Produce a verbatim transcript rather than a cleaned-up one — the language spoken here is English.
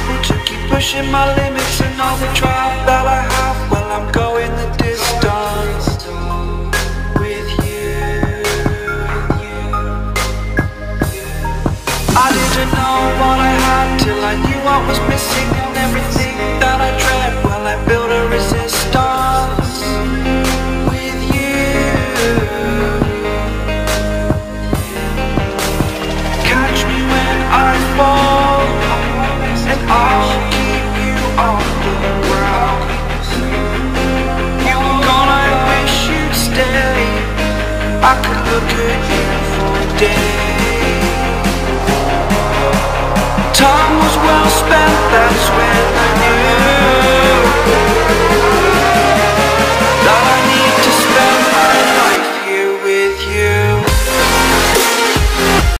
able to keep pushing my limits, and all the drive that I have, well, I'm going the distance with you. I didn't know what I had till I knew what was missing, and everything that I dread, well, I built a resistance with you. Catch me when I fall, and I'll keep you on the ground. You were gone, I wish you'd stay. I could look at you for days.